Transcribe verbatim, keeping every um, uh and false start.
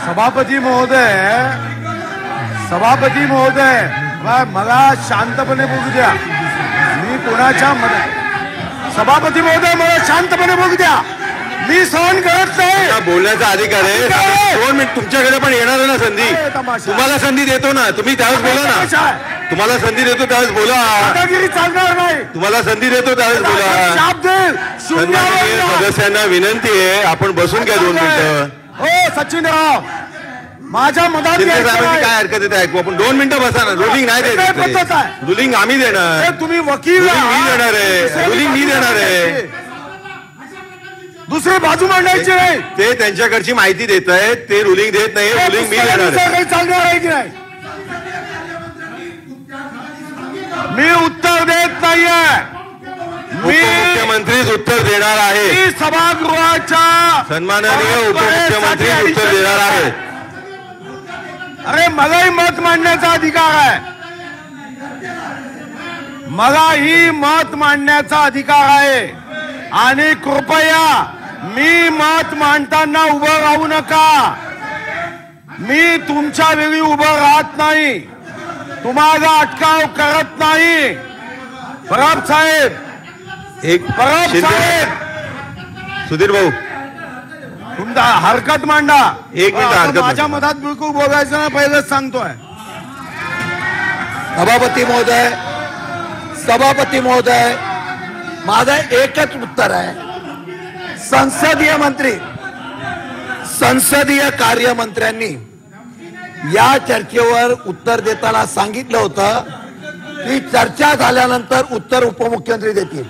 सभापती महोदय सभापती महोदय मला शांतपणे बोलू द्या. मी कोणाच्या मदत सभापती महोदय मला शांतपणे बोलू द्या. मी सहन करत नाही. बोलण्याचा अधिकार आहे. दोन मिनिट तुमच्याकडे पण येणार आहे ना संधी. तुम्हाला संधी देतो ना. तुम्ही त्यावेळेस बोला ना. तुम्हाला संधी देतो त्यावेळेस बोला. दादागिरी चालणार नाही. तुम्हाला संधी देतो त्यावेळेस बोला. सदस्यांना विनंती आहे आपण बसून घ्या दोन मिनिटं. हो सचिनराव माझ्या मदत काय हरकत येते ऐकू. आपण दोन मिनिटं बसा ना. रुलिंग नाही द्यायची. रुलिंग आम्ही देणार. तुम्ही वकील मी देणार आहे. रुलिंग मी देणार आहे. दुसरी बाजू मांडायची नाही. ते त्यांच्याकडची माहिती देत आहेत. ते रुलिंग देत नाही. रुलिंग मी देणार आहे. चालणार आहे की नाही. मी उत्तर देत नाहीये. मी मुख्यमंत्रीच उत्तर देणार आहे. सभागृहाच्या सन्माननीय उपमुख्यमंत्री उत्तर देणार आहे. अरे मलाही मत मांडण्याचा अधिकार आहे. मलाही मत मांडण्याचा अधिकार आहे. आणि कृपया मी मत मांडताना उभं राहू नका. मी तुमच्या वेळी उभं राहत नाही. तुम्हाला अटकाव करत नाही. परब साहेब एक परब साहेब सुधीर भाऊ तुमचा हरकत मांडा. एक मिनिट हरकत. माझ्या मधात बिलकुल बोलायचं ना. पहिलेच सांगतोय. सभापती महोदय सभापती महोदय माझं एकच उत्तर आहे. संसदीय मंत्री संसदीय कार्यमंत्र्यांनी या चर्चेवर उत्तर देताना सांगितलं होतं की चर्चा झाल्यानंतर उत्तर उपमुख्यमंत्री देतील.